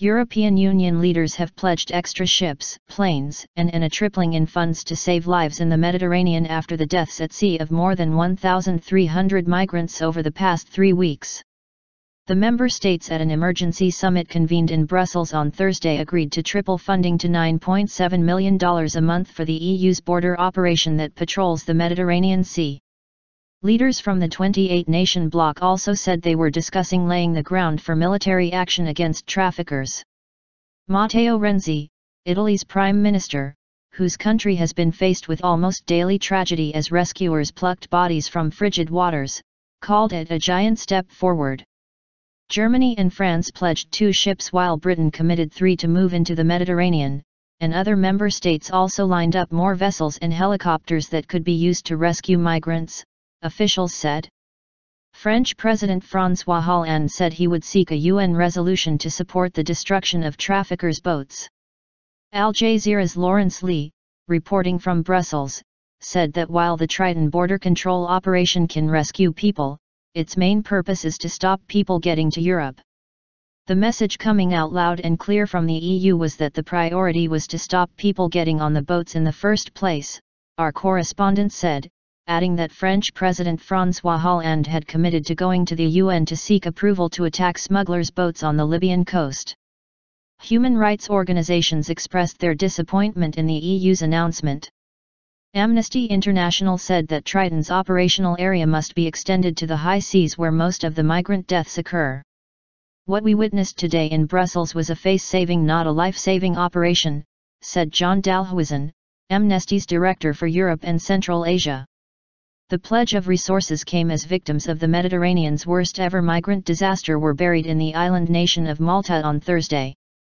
European Union leaders have pledged extra ships, planes, and a tripling in funds to save lives in the Mediterranean after the deaths at sea of more than 1,300 migrants over the past 3 weeks. The member states at an emergency summit convened in Brussels on Thursday agreed to triple funding to $9.7 million a month for the EU's border operation that patrols the Mediterranean Sea. Leaders from the 28-nation bloc also said they were discussing laying the ground for military action against traffickers. Matteo Renzi, Italy's prime minister, whose country has been faced with almost daily tragedy as rescuers plucked bodies from frigid waters, called it a giant step forward. Germany and France pledged 2 ships while Britain committed 3 to move into the Mediterranean, and other member states also lined up more vessels and helicopters that could be used to rescue migrants, officials said. French President François Hollande said he would seek a UN resolution to support the destruction of traffickers' boats. Al Jazeera's Lawrence Lee, reporting from Brussels, said that while the Triton border control operation can rescue people, its main purpose is to stop people getting to Europe. The message coming out loud and clear from the EU was that the priority was to stop people getting on the boats in the first place, our correspondent said, adding that French President François Hollande had committed to going to the UN to seek approval to attack smugglers' boats on the Libyan coast. Human rights organizations expressed their disappointment in the EU's announcement. Amnesty International said that Triton's operational area must be extended to the high seas where most of the migrant deaths occur. What we witnessed today in Brussels was a face-saving, not a life-saving operation, said John Dalhuizen, Amnesty's director for Europe and Central Asia. The pledge of resources came as victims of the Mediterranean's worst-ever migrant disaster were buried in the island nation of Malta on Thursday.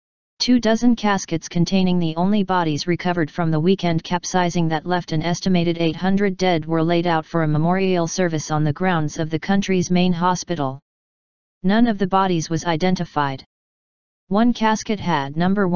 24 caskets containing the only bodies recovered from the weekend capsizing that left an estimated 800 dead were laid out for a memorial service on the grounds of the country's main hospital. None of the bodies was identified. One casket had number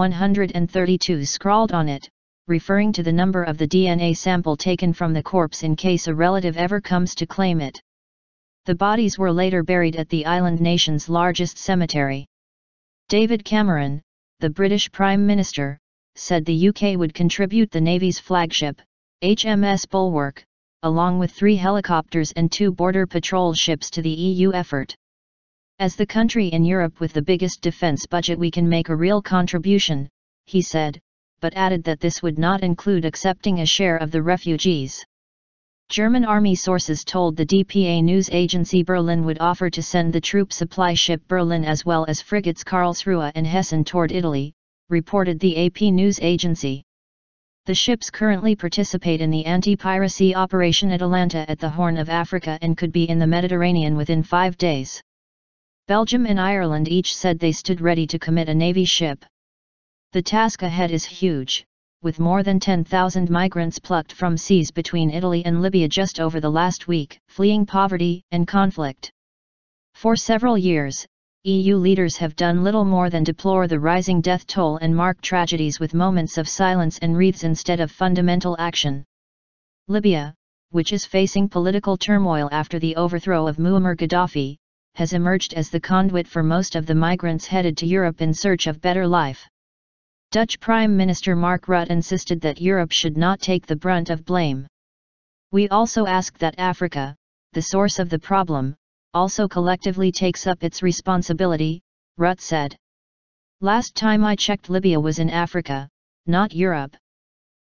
132 scrawled on it, referring to the number of the DNA sample taken from the corpse in case a relative ever comes to claim it. The bodies were later buried at the island nation's largest cemetery. David Cameron, the British Prime Minister, said the UK would contribute the Navy's flagship, HMS Bulwark, along with 3 helicopters and 2 border patrol ships to the EU effort. As the country in Europe with the biggest defence budget, we can make a real contribution, he said, but added that this would not include accepting a share of the refugees. German army sources told the dpa news agency Berlin would offer to send the troop supply ship Berlin as well as frigates Karlsruhe and Hessen toward Italy, reported the AP news agency. The ships currently participate in the anti-piracy operation Atalanta at the Horn of Africa and could be in the Mediterranean within 5 days. Belgium and Ireland each said they stood ready to commit a Navy ship. The task ahead is huge, with more than 10,000 migrants plucked from seas between Italy and Libya just over the last week, fleeing poverty and conflict. For several years, EU leaders have done little more than deplore the rising death toll and mark tragedies with moments of silence and wreaths instead of fundamental action. Libya, which is facing political turmoil after the overthrow of Muammar Gaddafi, has emerged as the conduit for most of the migrants headed to Europe in search of better life. Dutch Prime Minister Mark Rutte insisted that Europe should not take the brunt of blame. We also ask that Africa, the source of the problem, also collectively takes up its responsibility, Rutte said. Last time I checked, Libya was in Africa, not Europe.